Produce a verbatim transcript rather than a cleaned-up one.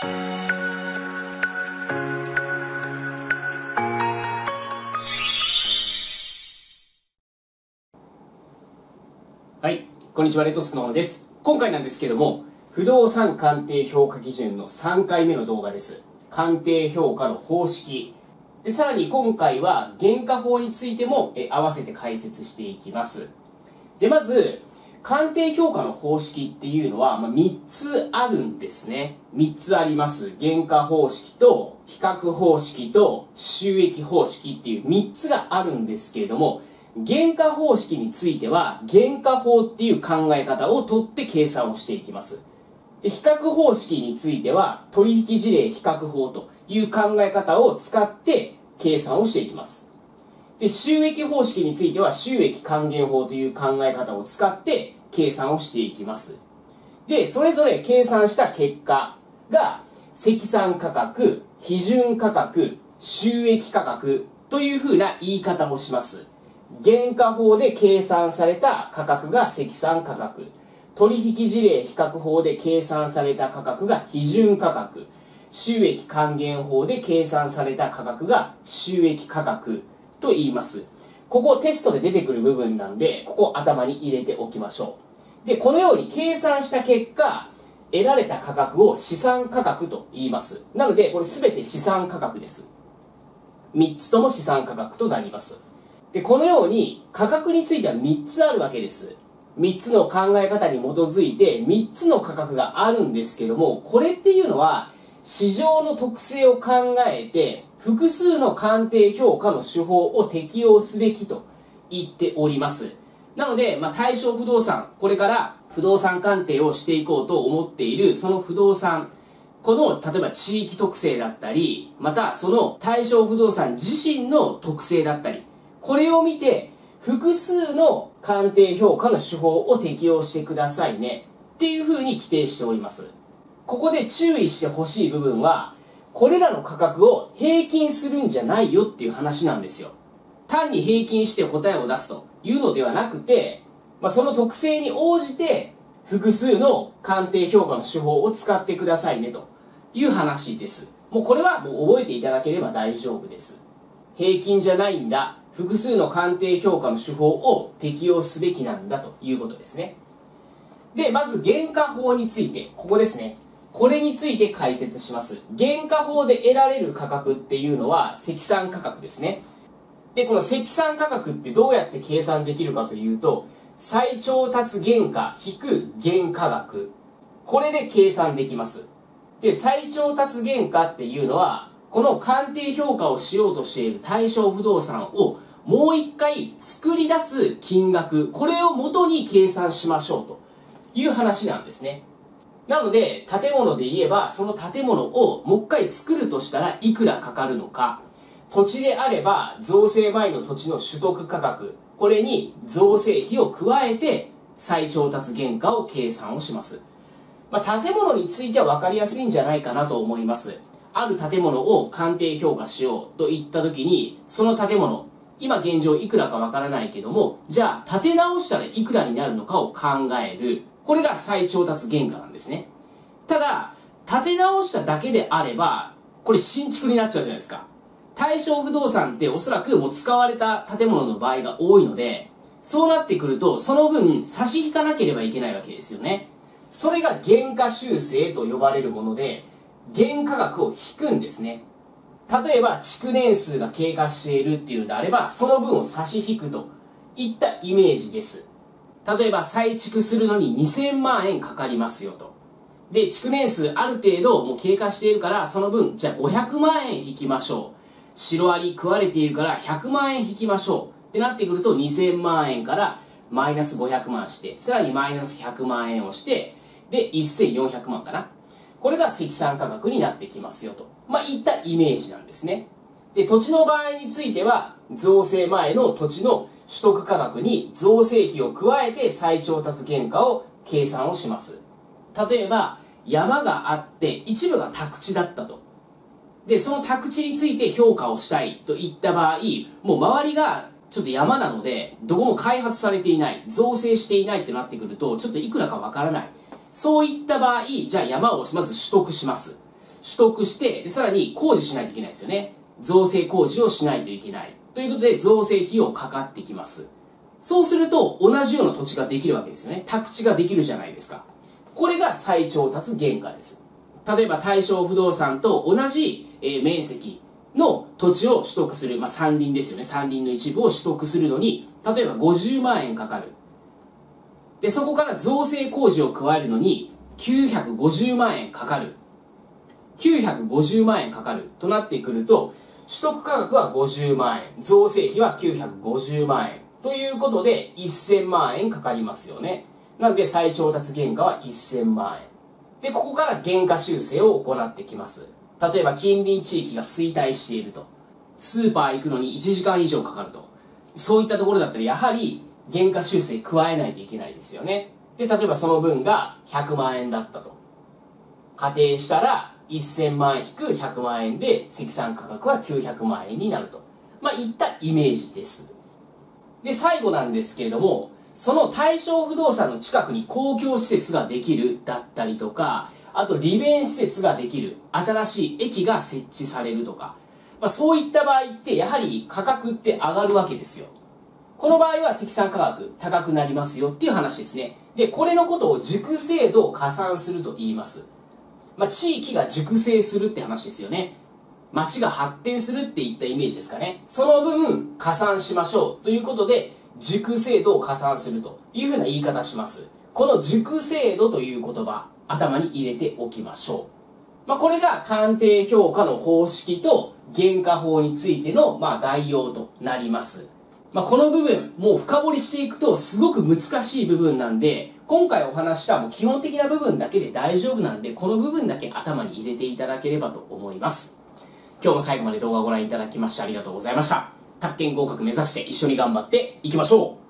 はい、こんにちは、レッドスノーです。今回なんですけども、不動産鑑定評価基準のさんかいめの動画です。鑑定評価の方式。で、さらに今回は原価法についてもえ合わせて解説していきます。で、まず、鑑定評価の方式っていうのは、まあ、みっつあるんですね。みっつあります。原価方式と、比較方式と、収益方式っていうみっつがあるんですけれども、原価方式については、原価法っていう考え方をとって計算をしていきます。で、比較方式については、取引事例比較法という考え方を使って計算をしていきます。で、収益方式については、収益還元法という考え方を使って計算をしていきます。で、それぞれ計算した結果が、積算価格、批准価格、収益価格というふうな言い方をします。原価法で計算された価格が積算価格、取引事例比較法で計算された価格が批准価格、収益還元法で計算された価格が収益価格と言います。ここテストで出てくる部分なんで、ここ頭に入れておきましょう。で、このように計算した結果、得られた価格を試算価格と言います。なので、これすべて試算価格です。みっつとも試算価格となります。で、このように価格についてはみっつあるわけです。みっつの考え方に基づいてみっつの価格があるんですけども、これっていうのは市場の特性を考えて複数の鑑定評価の手法を適用すべきと言っております。なので、まあ、対象不動産、これから不動産鑑定をしていこうと思っているその不動産、この例えば地域特性だったり、またその対象不動産自身の特性だったり、これを見て複数の鑑定評価の手法を適用してくださいねっていうふうに規定しております。ここで注意してほしい部分は、これらの価格を平均するんじゃないよっていう話なんですよ。単に平均して答えを出すというのではなくて、まあ、その特性に応じて複数の鑑定評価の手法を使ってくださいねという話です。もうこれはもう覚えていただければ大丈夫です。平均じゃないんだ。複数の鑑定評価の手法を適用すべきなんだということですね。で、まず原価法について、ここですね。これについて解説します。原価法で得られる価格っていうのは積算価格ですね。で、この積算価格ってどうやって計算できるかというと、再調達原価引く原価額。これで計算できます。で、再調達原価っていうのは、この鑑定評価をしようとしている対象不動産をもう一回作り出す金額、これを元に計算しましょうという話なんですね。なので、建物で言えば、その建物をもう一回作るとしたらいくらかかるのか。土地であれば、造成前の土地の取得価格、これに造成費を加えて再調達原価を計算をします。まあ、建物については分かりやすいんじゃないかなと思います。ある建物を鑑定評価しようといったときに、その建物、今現状いくらかわからないけども、じゃあ建て直したらいくらになるのかを考える。これが再調達原価なんですね。ただ、建て直しただけであれば、これ新築になっちゃうじゃないですか。対象不動産っておそらくもう使われた建物の場合が多いので、そうなってくると、その分差し引かなければいけないわけですよね。それが原価修正と呼ばれるもので、原価額を引くんですね。例えば築年数が経過しているっていうのであれば、その分を差し引くといったイメージです。例えば再築するのににせんまんえんかかりますよと。で、築年数ある程度もう経過しているから、その分じゃあごひゃくまんえん引きましょう。シロアリ食われているからひゃくまんえん引きましょうってなってくると、にせんまんえんからマイナスごひゃくまんして、さらにマイナスひゃくまんえんをして、でせんよんひゃくまんかな。これが積算価格になってきますよと、まあ、いったイメージなんですね。で、土地の場合については、造成前の土地の取得価格に造成費を加えて再調達原価を計算をします。例えば、山があって一部が宅地だったと。で、その宅地について評価をしたいといった場合、もう周りがちょっと山なので、どこも開発されていない、造成していないってなってくると、ちょっといくらかわからない。そういった場合、じゃあ山をまず取得します。 得して、でさらに工事しないといけないですよね。造成工事をしないといけない。ということで、造成費用かかってきます。そうすると、同じような土地ができるわけですよね。宅地ができるじゃないですか。これが再調達原価です。例えば、大正不動産と同じ、えー、面積の土地を取得する、まあ、山林ですよね。山林の一部を取得するのに、例えばごじゅうまんえんかかる。で、そこから造成工事を加えるのに、きゅうひゃくごじゅうまんえんかかる。きゅうひゃくごじゅうまんえんかかるとなってくると、取得価格はごじゅうまんえん、造成費はきゅうひゃくごじゅうまんえんということでせんまんえんかかりますよね。なので再調達原価はせんまんえん。で、ここから原価修正を行ってきます。例えば近隣地域が衰退していると。スーパー行くのにいちじかん以上かかると。そういったところだったらやはり原価修正加えないといけないですよね。で、例えばその分がひゃくまんえんだったと。仮定したらせんまん引くひゃくまんえんで積算価格はきゅうひゃくまんえんになると。まあ、いったイメージです。で、最後なんですけれども、その大正不動産の近くに公共施設ができるだったりとか、あと利便施設ができる、新しい駅が設置されるとか、まあ、そういった場合ってやはり価格って上がるわけですよ。この場合は積算価格高くなりますよっていう話ですね。で、これのことを熟成度を加算すると言います。まあ、地域が熟成するって話ですよね。町が発展するっていったイメージですかね。その分加算しましょうということで、熟成度を加算するというふうな言い方します。この熟成度という言葉、頭に入れておきましょう。まあ、これが鑑定評価の方式と原価法についてのまあ概要となります。まあ、この部分、もう深掘りしていくとすごく難しい部分なんで、今回お話したもう基本的な部分だけで大丈夫なんで、この部分だけ頭に入れていただければと思います。今日も最後まで動画をご覧いただきましてありがとうございました。宅建合格目指して一緒に頑張っていきましょう。